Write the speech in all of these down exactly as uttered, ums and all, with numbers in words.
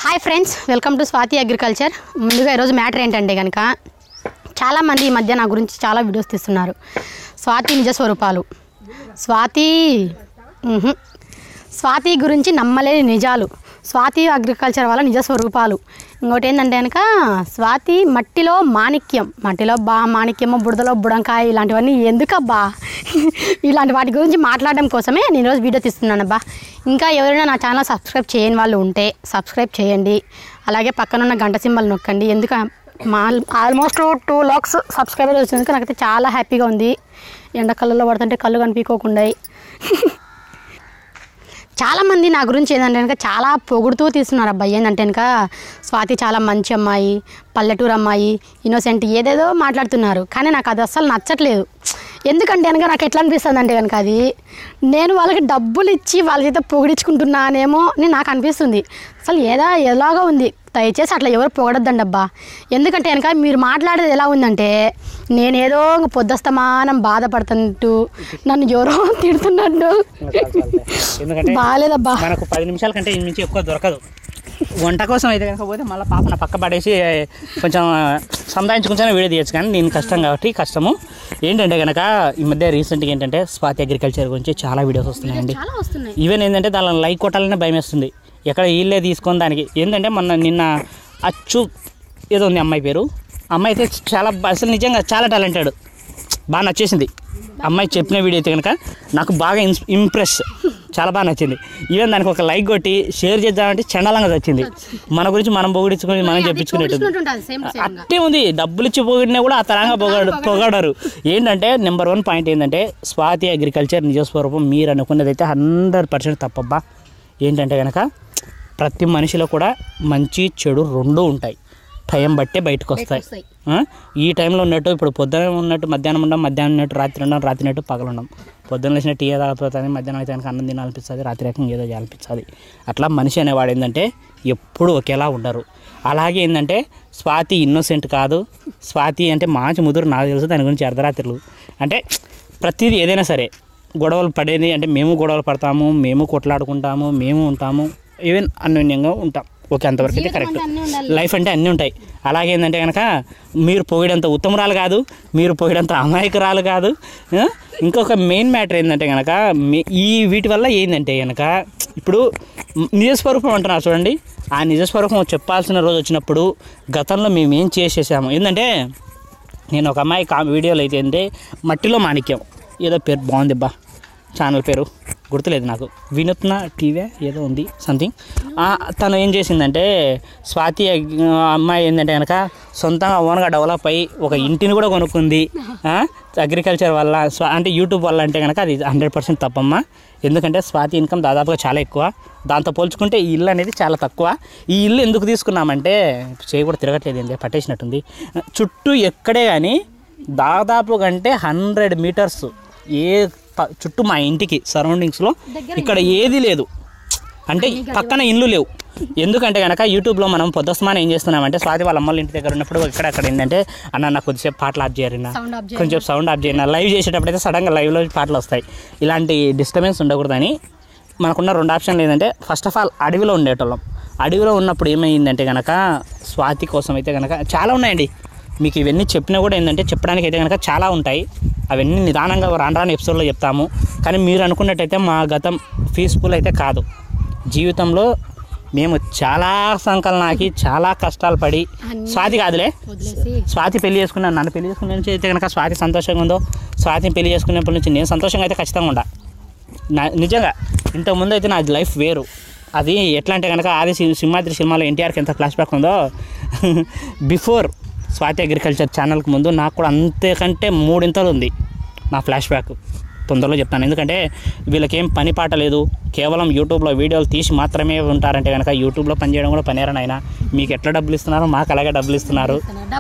Hi friends, welcome to Swathi agriculture. ముందుగా ఈరోజు matter ఏంటంటే కనుక చాలామంది ఈ మధ్య నా గురించి చాలా వీడియోస్ తీస్తున్నారు. స్వాతి నిజ స్వరూపాలు, స్వాతి స్వాతి గురించి నమ్మలేని నిజాలు, స్వాతి అగ్రికల్చర్ వాళ్ళ నిజ స్వరూపాలు. ఇంకోటి ఏంటంటే కనుక స్వాతి మట్టిలో మాణిక్యం, మట్టిలో బా మాణిక్యము, బుడదలో బుడంకాయ, ఇలాంటివన్నీ ఎందుకబ్బా ఇలాంటి వాటి గురించి మాట్లాడడం కోసమే నేను ఈరోజు వీడియో తీస్తున్నాను అబ్బా. ఇంకా ఎవరైనా నా ఛానల్ సబ్స్క్రైబ్ చేయని వాళ్ళు ఉంటే సబ్స్క్రైబ్ చేయండి. అలాగే పక్కనున్న గంట సింబల్ నొక్కండి. ఎందుకు మా ఆల్మోస్ట్ టూ లాక్స్ సబ్స్క్రైబర్స్ వచ్చినందుకు నాకైతే చాలా హ్యాపీగా ఉంది. ఎండ కళ్ళల్లో పడుతుంటే కళ్ళు కనిపించకుండా. చాలామంది నా గురించి ఏంటంటే కనుక చాలా పొగుడుతూ తీస్తున్నారు అబ్బాయి. ఏంటంటే కనుక స్వాతి చాలా మంచి అమ్మాయి, పల్లెటూరు అమ్మాయి, ఇన్నోసెంట్ ఏదేదో మాట్లాడుతున్నారు. కానీ నాకు అది అస్సలు నచ్చట్లేదు. ఎందుకంటే కనుక నాకు ఎట్లా అనిపిస్తుంది అంటే కనుక అది నేను వాళ్ళకి డబ్బులు ఇచ్చి వాళ్ళ చేత పొగిడించుకుంటున్నానేమో అని నాకు అనిపిస్తుంది. అసలు ఏదా ఎలాగో ఉంది. దయచేసి అట్లా ఎవరు పొగడొద్దండి అబ్బా. ఎందుకంటే కనుక మీరు మాట్లాడేది ఎలా ఉందంటే నేనేదో పొద్దుస్తమానం బాధపడుతున్నట్టు, నన్ను ఎవరో తిడుతున్నట్టు. బాగాలేదబ్బా. మనకు పది నిమిషాల కంటే ఈ నుంచి ఎక్కువ దొరకదు. వంట కోసం అయితే కనుక పోతే మళ్ళీ పాపన పక్క పడేసి కొంచెం సంపాదించుకుంటేనే వీడియో తీయచ్చు. కానీ నేను కష్టం కాబట్టి కష్టము ఏంటంటే కనుక ఈ మధ్య రీసెంట్గా ఏంటంటే స్వాతి అగ్రికల్చర్ గురించి చాలా వీడియోస్ వస్తున్నాయండి. ఈవెన్ ఏంటంటే దాని లైక్ కొట్టాలనే భయం వేస్తుంది. ఎక్కడ వీళ్ళే తీసుకొని దానికి ఏంటంటే మొన్న నిన్న అచ్చు ఏదో ఉంది అమ్మాయి పేరు. అమ్మాయి అయితే చాలా అసలు నిజంగా చాలా టాలెంటెడ్, బాగా నచ్చేసింది. అమ్మాయి చెప్పిన వీడియో అయితే కనుక నాకు బాగా ఇన్స్ ఇంప్రెస్ చాలా బాగా నచ్చింది. ఈవెన్ దానికి ఒక లైక్ కొట్టి షేర్ చేద్దామంటే చండాలంగా వచ్చింది. మన గురించి మనం పొగిడించుకొని మనం చెప్పించుకునేట్టు అట్టే ఉంది. డబ్బులు ఇచ్చి పొగిడినా కూడా ఆ తరంగా పొగడు పొగడరు. ఏంటంటే నెంబర్ వన్ పాయింట్ ఏంటంటే స్వాతి అగ్రికల్చర్ నిజస్వరూపం మీరు అనుకున్నది అయితే హండ్రెడ్ పర్సెంట్ తప్పబ్బా. ఏంటంటే కనుక ప్రతి మనిషిలో కూడా మంచి చెడు రెండూ ఉంటాయి. టైం బట్టే బయటకు వస్తాయి. ఈ టైంలో ఉన్నట్టు ఇప్పుడు పొద్దున ఉన్నట్టు మధ్యాహ్నం ఉండడం, మధ్యాహ్నం ఉన్నట్టు రాత్రి ఉండడం, రాత్రి ఉన్నట్టు పగలు ఉండడం. పొద్దున్న లేచిన టీ ఏదో అయిపోతుంది, మధ్యాహ్నం అయితే కనుక అన్నం తినాలనిపిస్తుంది, రాత్రి రకంగా ఏదో చేయాలనిపిస్తుంది. అట్లా మనిషి అనేవాడు ఏంటంటే ఎప్పుడు ఒకేలా ఉండరు. అలాగే ఏంటంటే స్వాతి ఇన్నోసెంట్ కాదు. స్వాతి అంటే మంచి ముదురు నాకు తెలుసు. దాని గురించి అర్ధరాత్రులు అంటే ప్రతిదీ ఏదైనా సరే గొడవలు పడేది అంటే మేము గొడవలు పడతాము, మేము కొట్లాడుకుంటాము, మేము ఉంటాము, ఈవెన్ అన్యోన్యంగా ఉంటాం. ఓకే, అంతవరకు అయితే కరెక్ట్. లైఫ్ అంటే అన్నీ ఉంటాయి. అలాగే ఏంటంటే కనుక మీరు పోయేంత ఉత్తమరాలు కాదు, మీరు పోయేంత అమాయకురాలు కాదు. ఇంకొక మెయిన్ మ్యాటర్ ఏంటంటే కనుక ఈ వీటి వల్ల ఏంటంటే కనుక ఇప్పుడు నిజస్వరూపం అంటున్నారు చూడండి. ఆ నిజస్వరూపం చెప్పాల్సిన రోజు వచ్చినప్పుడు గతంలో మేము ఏం చేసేసాము. ఏంటంటే నేను ఒక అమ్మాయి కా వీడియోలో అయితే అంటే మట్టిలో మాణిక్యం ఏదో పేరు బాగుంది బా, ఛానల్ పేరు గుర్తులేదు నాకు, వినూత్న టీవీ ఏదో ఉంది సంథింగ్. తను ఏం చేసిందంటే స్వాతి అమ్మాయి ఏంటంటే కనుక సొంతంగా ఓన్గా డెవలప్ అయ్యి ఒక ఇంటిని కూడా కొనుక్కుంది అగ్రికల్చర్ వల్ల, అంటే యూట్యూబ్ వల్ల. అంటే కనుక అది హండ్రెడ్ పర్సెంట్ తప్పమ్మా. ఎందుకంటే స్వాతి ఇన్కమ్ దాదాపుగా చాలా ఎక్కువ. దాంతో పోల్చుకుంటే ఈ ఇల్లు అనేది చాలా తక్కువ. ఈ ఇల్లు ఎందుకు తీసుకున్నామంటే చేయి కూడా తిరగట్లేదు, ఏంటి పట్టేసినట్టుంది. చుట్టూ ఎక్కడే కానీ దాదాపు కంటే హండ్రెడ్ మీటర్స్ ఏ చుట్టూ మా ఇంటికి సరౌండింగ్స్లో ఇక్కడ ఏది లేదు. అంటే పక్కన ఇల్లు లేవు. ఎందుకంటే కనుక యూట్యూబ్లో మనం పొద్దుస్తమానం ఏం చేస్తున్నామంటే స్వాతి వాళ్ళ అమ్మల ఇంటి దగ్గర ఉన్నప్పుడు ఇక్కడ అక్కడ ఏంటంటే అన్న నాకు కొద్దిసేపు పాటలు ఆఫ్ చేయరినా, కొంచెం సౌండ్ ఆఫ్ చేయరినా, లైవ్ చేసేటప్పుడు అయితే సడన్గా లైవ్లో పాటలు వస్తాయి. ఇలాంటి డిస్టర్బెన్స్ ఉండకూడదని మనకున్న రెండు ఆప్షన్లు ఏంటంటే ఫస్ట్ ఆఫ్ ఆల్ అడవిలో ఉండేటోళ్ళం. అడవిలో ఉన్నప్పుడు ఏమైందంటే కనుక స్వాతి కోసం అయితే కనుక చాలా ఉన్నాయండి. మీకు ఇవన్నీ చెప్పినా కూడా ఏంటంటే చెప్పడానికి అయితే కనుక చాలా ఉంటాయి. అవన్నీ నిదానంగా రాను రాని ఎపిసోడ్లో చెప్తాము. కానీ మీరు అనుకున్నట్టయితే మా గతం పీస్ఫుల్ అయితే కాదు. జీవితంలో మేము చాలా సంకలనాకి చాలా కష్టాలు పడి, స్వాతి కాదులే స్వాతి పెళ్లి చేసుకున్నాను, నన్ను పెళ్లి చేసుకునే నుంచి అయితే కనుక స్వాతి సంతోషంగా ఉందో, స్వాతిని పెళ్లి చేసుకునేప్పటి నుంచి నేను సంతోషంగా అయితే ఖచ్చితంగా ఉండా. నా నిజంగా ఇంతకుముందు అయితే నా లైఫ్ వేరు. అది ఎట్లా అంటే కనుక ఆది సింహాద్రి సినిమాలో ఎన్టీఆర్కి ఎంత ఫ్లాష్ బ్యాక్ ఉందో బిఫోర్ స్వాతి అగ్రికల్చర్ ఛానల్కి ముందు నాకు కూడా అంతకంటే మూడింతలు ఉంది నా ఫ్లాష్ బ్యాక్. తొందరలో చెప్తాను. ఎందుకంటే వీళ్ళకేం పని పాట లేదు, కేవలం యూట్యూబ్లో వీడియోలు తీసి మాత్రమే ఉంటారంటే కనుక యూట్యూబ్లో పనిచేయడం కూడా పనిచేయరనైనా. మీకు ఎట్లా డబ్బులు ఇస్తున్నారు, మాకు అలాగే డబ్బులు ఇస్తున్నారు.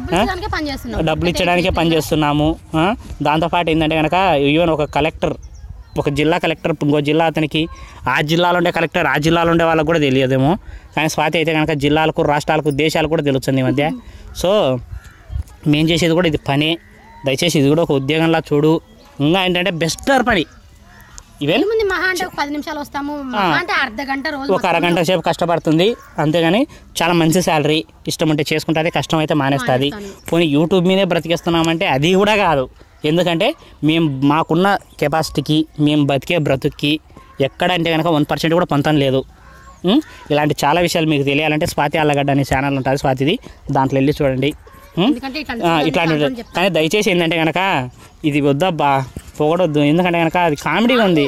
డబ్బులు ఇచ్చడానికే పని చేస్తున్నాము. దాంతోపాటు ఏంటంటే కనుక ఈవెన్ ఒక కలెక్టర్, ఒక జిల్లా కలెక్టర్ ఇంకో జిల్లా అతనికి ఆ జిల్లాలో ఉండే కలెక్టర్ ఆ జిల్లాలో ఉండే వాళ్ళకు కూడా తెలియదేమో. కానీ స్వాతి అయితే కనుక జిల్లాలకు, రాష్ట్రాలకు, దేశాలకు కూడా తెలుస్తుంది ఈ మధ్య. సో మేము చేసేది కూడా ఇది పనే. దయచేసి ఇది కూడా ఒక ఉద్యోగంలా చూడు. ఇంకా ఏంటంటే బెస్టర్ పని ఈవెన్ ముందు మహా అంటే ఒక పది నిమిషాలు వస్తాము, మహా అంటే అర్ధ గంట రోజు ఒక అరగంట సేపు కష్టపడుతుంది అంతేగాని చాలా మంచి శాలరీ, ఇష్టం ఉంటే చేసుకుంటుంది, కష్టం అయితే మానేస్తుంది. పోనీ యూట్యూబ్ మీదే బ్రతికేస్తున్నామంటే అది కూడా కాదు. ఎందుకంటే మేము మాకున్న కెపాసిటీకి మేము బతికే బ్రతుక్కి ఎక్కడంటే కనుక వన్ పర్సెంట్ కూడా పొంతం లేదు. ఇలాంటి చాలా విషయాలు మీకు తెలియాలంటే స్వాతి ఆళ్ళగడ్డ అనే ఛానల్ ఉంటుంది స్వాతిది, దాంట్లో వెళ్ళి చూడండి. ఇట్లాంటి కానీ దయచేసి ఏంటంటే కనుక ఇది వద్దబ్బా పొగడొద్దు, ఎందుకంటే కనుక అది కామెడీగా ఉంది,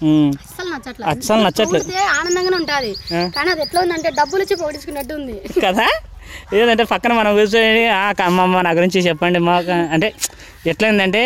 అస్సలు నచ్చట్లేదు. ఆనందంగానే ఉంటుంది కానీ అది ఎట్లా ఉందంటే డబ్బులు వచ్చి పొగిడించుకున్నట్టు ఉంది కదా. ఏదంటే పక్కన మనం కూర్చొని అమ్మమ్మ నా గురించి చెప్పండి మాకు అంటే ఎట్లయిందంటే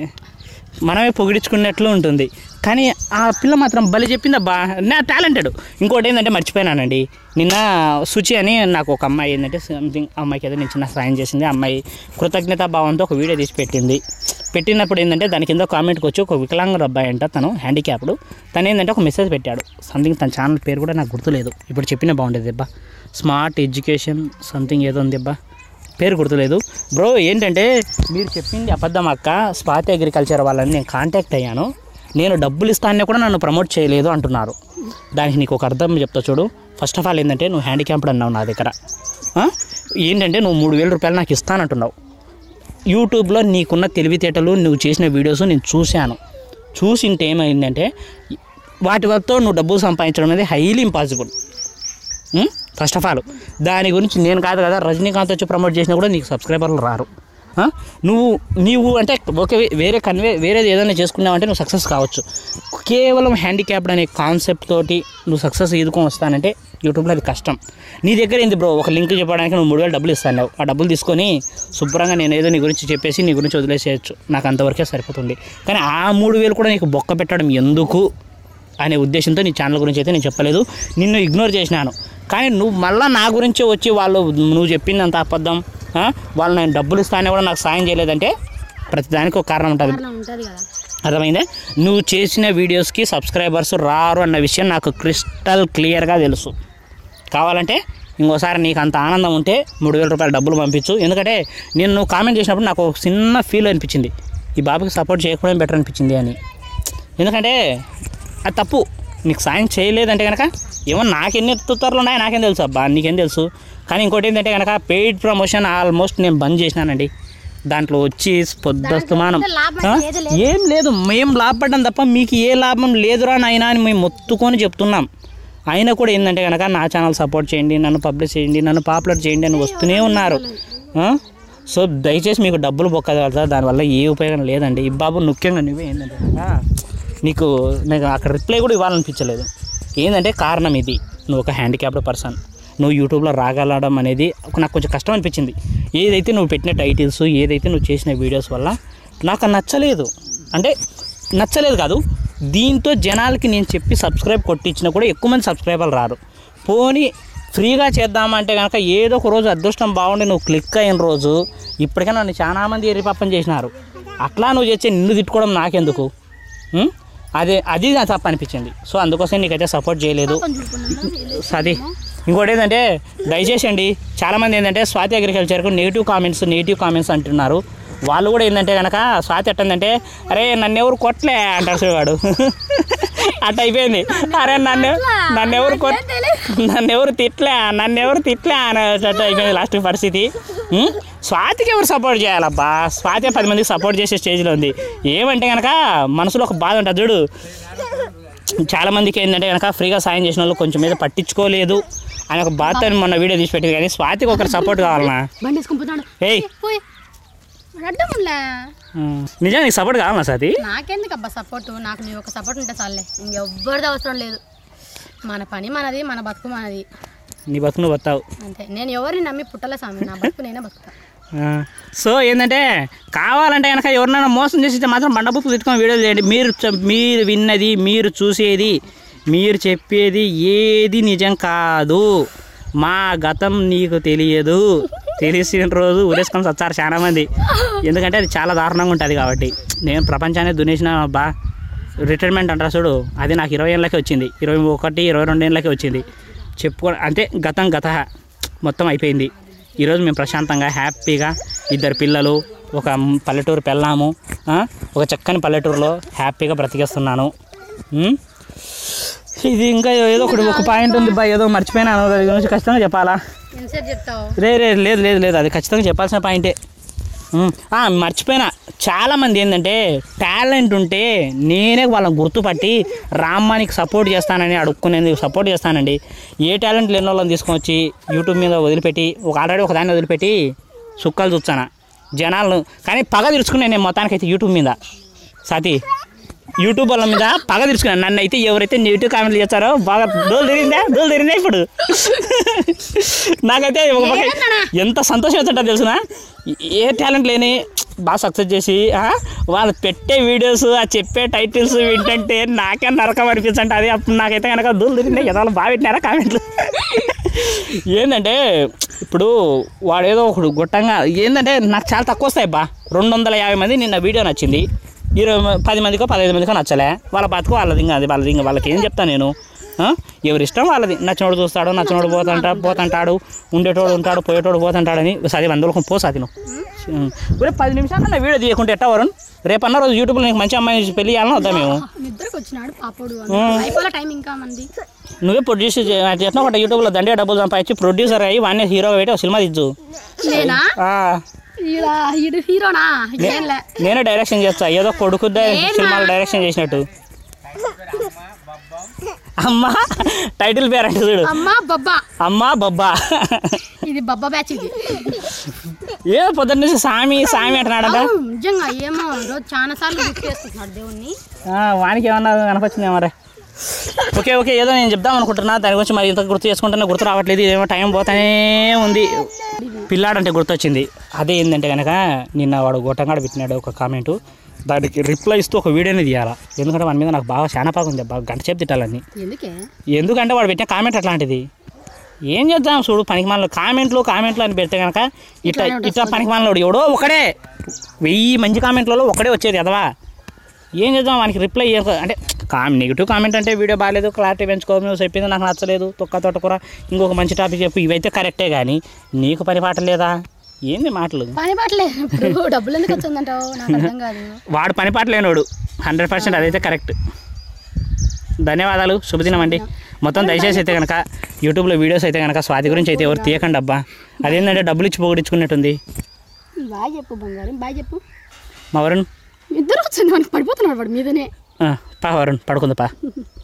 మనమే పొగిడించుకున్నట్లు ఉంటుంది. కానీ ఆ పిల్ల మాత్రం బలి చెప్పింది అబ్బా, నా టాలెంటెడ్. ఇంకోటి ఏంటంటే మర్చిపోయినానండి, నిన్న శుచి అని నాకు ఒక అమ్మాయి ఏంటంటే సంథింగ్ అమ్మాయికి ఏదో నేను చిన్న సాయం చేసింది. అమ్మాయి కృతజ్ఞతా భావంతో ఒక వీడియో తీసి పెట్టింది. పెట్టినప్పుడు ఏంటంటే దాని కింద కామెంట్కి వచ్చి ఒక వికలాంగుడు అబ్బాయి అంట, తను హ్యాండిక్యాప్డ్, తను ఏంటంటే ఒక మెసేజ్ పెట్టాడు సంథింగ్, తన ఛానల్ పేరు కూడా నాకు గుర్తులేదు, ఇప్పుడు చెప్పిన బాగుండేది అబ్బా, స్మార్ట్ ఎడ్యుకేషన్ సంథింగ్ ఏదో ఉంది అబ్బా, పేరు గుర్తులేదు. బ్రో ఏంటంటే మీరు చెప్పింది అబద్ధం అక్క, స్వాతి అగ్రికల్చర్ వాళ్ళని నేను కాంటాక్ట్ అయ్యాను, నేను డబ్బులు ఇస్తానే కూడా నన్ను ప్రమోట్ చేయలేదు అంటున్నారు. దానికి నీకు ఒక అర్థం చెప్తా చూడు. ఫస్ట్ ఆఫ్ ఆల్ ఏంటంటే నువ్వు హ్యాండిక్యాప్డ్ అన్నావు నా దగ్గర, ఏంటంటే నువ్వు మూడు వేల రూపాయలు నాకు ఇస్తానంటున్నావు. యూట్యూబ్లో నీకున్న తెలివితేటలు నువ్వు చేసిన వీడియోస్ నేను చూశాను, చూసింటే ఏమైందంటే వాటి వల్లతో నువ్వు డబ్బులు సంపాదించడం అనేది highly impossible. First of all దాని గురించి నేను కాదు కదా, రజనీకాంత్ వచ్చి ప్రమోట్ చేసినా కూడా నీకు సబ్స్క్రైబర్లు రారు. నువ్వు నీవు అంటే ఓకే వేరే కన్వే వేరేది ఏదైనా చేసుకున్నావంటే నువ్వు సక్సెస్ కావచ్చు. కేవలం హ్యాండిక్యాప్డ్ అనే కాన్సెప్ట్ తోటి నువ్వు సక్సెస్ ఎదుర్కొని వస్తానంటే యూట్యూబ్లో అది కష్టం. నీ దగ్గర ఏంది బ్రో, ఒక లింక్ చెప్పడానికి నువ్వు మూడు వేలు డబ్బులు ఇస్తాను, ఆ డబ్బులు తీసుకొని శుభ్రంగా నేను ఏదో నీ గురించి చెప్పేసి నీ గురించి వదిలేసేయచ్చు, నాకు అంతవరకే సరిపోతుంది. కానీ ఆ మూడు వేలు కూడా నీకు బొక్క పెట్టడం ఎందుకు అనే ఉద్దేశంతో నీ ఛానల్ గురించి అయితే నేను చెప్పలేదు, నిన్ను ఇగ్నోర్ చేసినాను. కానీ నువ్వు మళ్ళీ నా గురించే వచ్చి వాళ్ళు నువ్వు చెప్పిందంత అబద్ధం, వాళ్ళు నేను డబ్బులు ఇస్తానే కూడా నాకు సాయం చేయలేదంటే ప్రతిదానికి ఒక కారణం ఉంటుంది. అర్థమైందే? నువ్వు చేసిన వీడియోస్కి సబ్స్క్రైబర్స్ రారు అన్న విషయం నాకు క్రిస్టల్ క్లియర్గా తెలుసు. కావాలంటే ఇంకోసారి నీకు అంత ఆనందం ఉంటే మూడు వేల రూపాయలు డబ్బులు పంపించు. ఎందుకంటే నేను నువ్వు కామెంట్ చేసినప్పుడు నాకు ఒక చిన్న ఫీల్ అనిపించింది, ఈ బాబుకి సపోర్ట్ చేయకపోవడం బెటర్ అనిపించింది అని. ఎందుకంటే అది తప్పు, నీకు సాయం చేయలేదంటే కనుక ఏమో నాకెన్ని ఎత్తుతారులు ఉన్నాయో నాకేం తెలుసు అబ్బా, నీకేం తెలుసు. కానీ ఇంకోటి ఏంటంటే కనుక పెయిడ్ ప్రమోషన్ ఆల్మోస్ట్ నేను బంద్ చేసినానండి. దాంట్లో వచ్చి పొద్దుస్తమానం ఏం లేదు, మేము లాభపడ్డాం తప్ప మీకు ఏ లాభం లేదురా నాయనా అని మేము మొత్తుకొని చెప్తున్నాం. అయినా కూడా ఏంటంటే కనుక నా ఛానల్ సపోర్ట్ చేయండి, నన్ను పబ్లిష్ చేయండి, నన్ను పాపులర్ చేయండి అని వస్తూనే ఉన్నారు. సో దయచేసి మీకు డబ్బులు బొక్కగలుగుతా, దానివల్ల ఏ ఉపయోగం లేదండి. ఈ బాబు ముఖ్యంగా నువ్వే ఏంటంటే కనుక నీకు నాకు అక్కడ రిప్లై కూడా ఇవ్వాలనిపించలేదు. ఏంటంటే కారణం ఇది, నువ్వు ఒక హ్యాండిక్యాప్డ్ పర్సన్, నువ్వు యూట్యూబ్లో రాగలడం అనేది నాకు కొంచెం కష్టం అనిపించింది. ఏదైతే నువ్వు పెట్టిన టైటిల్స్, ఏదైతే నువ్వు చేసిన వీడియోస్ వల్ల నాకు నచ్చలేదు. అంటే నచ్చలేదు కాదు, దీంతో జనాలకి నేను చెప్పి సబ్స్క్రైబ్ కొట్టించినా కూడా ఎక్కువ మంది సబ్స్క్రైబర్లు రారు. పోనీ ఫ్రీగా చేద్దామంటే కనుక ఏదో ఒక రోజు అదృష్టం బాగుండి నువ్వు క్లిక్ అయిన రోజు ఇప్పటికే నన్ను చాలామంది ఎరిపాపం చేసినారు. అట్లా నువ్వు చేస్తే నిన్ను తిట్టుకోవడం నాకెందుకు, అదే అది నాకు తప్ప అనిపించింది. సో అందుకోసం నీకైతే సపోర్ట్ చేయలేదు. అది ఇంకోటి ఏంటంటే దయచేసి అండి, చాలామంది ఏంటంటే స్వాతి అగ్రికల్చర్కు నెగిటివ్ కామెంట్స్ నెగిటివ్ కామెంట్స్ అంటున్నారు. వాళ్ళు కూడా ఏంటంటే కనుక స్వాతి ఎట్టందంటే అరే నన్ను ఎవరు కొట్టలే అంటారు చూడు, అట్ట అయిపోయింది. అరే నన్ను నన్ను ఎవరు కొట్ నన్ను ఎవరు తిట్లే నన్ను ఎవరు తిట్లే అనేటట్టు అయిపోయింది లాస్ట్ పరిస్థితి. స్వాతికి ఎవరు సపోర్ట్ చేయాలబ్బా, స్వాతి పది మందికి సపోర్ట్ చేసే స్టేజ్లో ఉంది. ఏమంటే కనుక మనసులో ఒక బాధ ఉంటుంది చూడు, చాలామందికి ఏంటంటే కనుక ఫ్రీగా సాయం చేసిన వాళ్ళు కొంచెం మీద పట్టించుకోలేదు అని ఒక బాధ మొన్న వీడియో తీసి పెట్టింది. కానీ స్వాతికి ఒకరు సపోర్ట్ కావాలన్నా, ఏయ్ నిజంగా నీకు సపోర్ట్ కావాలన్నా స్వాతి? నాకెందుకు అబ్బా సపోర్ట్, నాకు నీ ఒక సపోర్ట్ ఉంటే చాలే, ఇంకెవ్వరిది అవసరం లేదు. మన పని మనది, మన బతుకు మనది. నీ బతుకు నువ్వు బతావు అంతే. నేను ఎవరిని నమ్మి పుట్టలే స్వామి, నా బతుకు నేనే బతుకుతా. సో ఏంటంటే కావాలంటే కనుక ఎవరినైనా మోసం చేసి మాత్రం బండబుక్కు తిట్టుకొని వీడియోలు చేయండి. మీరు మీరు విన్నది, మీరు చూసేది, మీరు చెప్పేది ఏది నిజం కాదు. మా గతం నీకు తెలియదు, తెలిసిన రోజు ఉరేసుకొని వచ్చారు చాలామంది. ఎందుకంటే అది చాలా దారుణంగా ఉంటుంది కాబట్టి. నేను ప్రపంచాన్ని దునేసిన బా రిటైర్మెంట్ అంటారు చూడు, అది నాకు ఇరవై ఏళ్ళకే వచ్చింది, ఇరవై ఒకటి ఇరవై రెండు ఏళ్ళకే వచ్చింది. చెప్పుకో అంటే గతం గత మొత్తం అయిపోయింది. ఈరోజు మేము ప్రశాంతంగా హ్యాపీగా ఇద్దరు పిల్లలు, ఒక పల్లెటూరు పెళ్ళాము, ఒక చక్కని పల్లెటూరులో హ్యాపీగా బ్రతికేస్తున్నాను. ఇది ఇంకా ఏదో ఒకటి ఒక పాయింట్ ఉంది బా, ఏదో మర్చిపోయినాను, దాని గురించి ఖచ్చితంగా చెప్పాలా? రే రే లేదు లేదు లేదు అది ఖచ్చితంగా చెప్పాల్సిన పాయింటే. మర్చిపోయినా, చాలామంది ఏంటంటే టాలెంట్ ఉంటే నేనే వాళ్ళని గుర్తుపట్టి రామ్మానికి సపోర్ట్ చేస్తానని అడుక్కునేందుకు సపోర్ట్ చేస్తానండి. ఏ టాలెంట్ లేని వాళ్ళని తీసుకొని వచ్చి యూట్యూబ్ మీద వదిలిపెట్టి ఒక ఆల్రెడీ ఒక దాన్ని వదిలిపెట్టి సుక్కలు చూస్తాను జనాలను. కానీ పగ తీర్చుకున్నాను నేను మొత్తానికైతే యూట్యూబ్ మీద. సతీ యూట్యూబ్ వాళ్ళ మీద పగ తీర్చుకున్నాను. నన్ను అయితే ఎవరైతే నెగిటివ్ కామెంట్లు చేస్తారో బాగా డోలు తిరిగిందా డోలు తిరిగిందా ఇప్పుడు నాకైతే ఒక పక్క ఎంత సంతోషం అవుతుంటో తెలుసునా. ఏ టాలెంట్ లేని బాగా సక్సెస్ చేసి వాళ్ళు పెట్టే వీడియోస్ ఆ చెప్పే టైటిల్స్ వింటుంటే నాకే నరకం అనిపించండి. అది అప్పుడు నాకైతే కనుక దూలు తిరిగినాయి కదా, బాగా పెట్టినారా కామెంట్లు. ఏంటంటే ఇప్పుడు వాడు ఏదో ఒకడు గొట్టంగా ఏంటంటే నాకు చాలా తక్కువ వస్తాయి బా. రెండు వందల యాభై మంది నిన్న వీడియో నచ్చింది, ఇరవై పది మందికో పదహైదు మందికో నచ్చలే. వాళ్ళ బతుకు వాళ్ళది, ఇంకా అది వాళ్ళది. ఇంకా వాళ్ళకి ఏం చెప్తాను నేను? ఎవరి ఇష్టం వాళ్ళది. నచ్చినోడు చూస్తాడు, నచ్చినోడు పోతుంటా పోతుంటాడు, ఉండేటోడు ఉంటాడు, పోయేటోడు పోతుంటాడని సది వందలకు పో సాతి నువ్వు రేపు పది నిమిషాలు నా వీడియో తీయకుంటే ఎట్టా వరుణ్? రేపు అన్న రోజు యూట్యూబ్లో నీకు మంచి అమ్మాయి పెళ్ళి చేయాలని వద్దాం మేము. నువ్వే ప్రొడ్యూస్ చేసిన ఒకటి యూట్యూబ్లో దండే డబ్బులు సంపాదించి ప్రొడ్యూసర్ అయ్యి వాడిని హీరోగా పెట్టి ఒక సినిమా తీద్దు. నేనే డైరెక్షన్ చేస్తా, ఏదో కొడుకు సినిమాలు డైరెక్షన్ చేసినట్టు. అమ్మా టైటిల్ పేరు అంటే చూడు, అమ్మా బబ్బా. ఇది బబ్బా బ్యాచ్. ఇది ఏదో పొద్దున్న నుంచి సామి సామి అంటున్నాడంట. నిజంగా ఏమో రోజు చాలా సార్లు గుర్తు చేసుకుంటున్నాడు దేవుణ్ణి. వానికి ఏమన్నా కనపచ్చింది మరి. ఓకే ఓకే ఏదో నేను చెప్దాం అనుకుంటున్నా, దాని గురించి మరి ఇంత గుర్తు చేసుకుంటున్నా గుర్తు రావట్లేదు. ఇదేమో టైం పోతానే ఉంది. పిల్లాడంటే గుర్తొచ్చింది. అదే ఏంటంటే కనుక నిన్న వాడు గొట్టంగాడు పెట్టినాడు ఒక కామెంటు, దానికి రిప్లై ఇస్తూ ఒక వీడియోని తీయాలా. ఎందుకంటే వాడి మీద నాకు బాగా శానపాకు ఉంది, బాగా గంట సేపు తిట్టాలని. ఎందుకంటే వాడు పెట్టిన కామెంట్ అట్లాంటిది. ఏం చేద్దాం చూడు, పనికిమాలలో కామెంట్లు కామెంట్లు అని పెడితే కనుక ఇట్లా ఇట్లా పనికిమాలలో ఎవడో ఒకడే వెయ్యి మంచి కామెంట్లలో ఒకడే వచ్చేది ఎదవా. ఏం చేద్దాం వానికి రిప్లై అంటే కా నెగిటివ్ కామెంట్ అంటే వీడియో బాగాలేదు, క్లారిటీ పెంచుకో, నువ్వు చెప్పింది నాకు నచ్చలేదు, తొక్క తోటకూర, ఇంకొక మంచి టాపిక్ చెప్పు, ఇవైతే కరెక్టే. కానీ నీకు పని పాట లేదా? ఏంది మాటలు? పని పాటలేదు, డబ్బులు ఎందుకు వచ్చిందంటావు? నాకు అర్థం కాదు. వాడు పని పాట లేనోడు హండ్రెడ్ పర్సెంట్, అదైతే కరెక్ట్. ధన్యవాదాలు, శుభదినం అండి. మొత్తం దయచేసి అయితే కనుక యూట్యూబ్లో వీడియోస్ అయితే కనుక స్వాతి గురించి అయితే ఎవరు తీయకండి అబ్బా. అదేంటంటే డబ్బులు ఇచ్చి పోగొట్టించుకున్నట్టుంది. బాయ్ చెప్పు బంగారం, బాయ్ చెప్పు. మా వరుణ్ ఇద్దరు వచ్చింది, మనకి పడిపోతున్నాడు వాడు మీదనే. పా వరుణ్ పడుకుంది పా.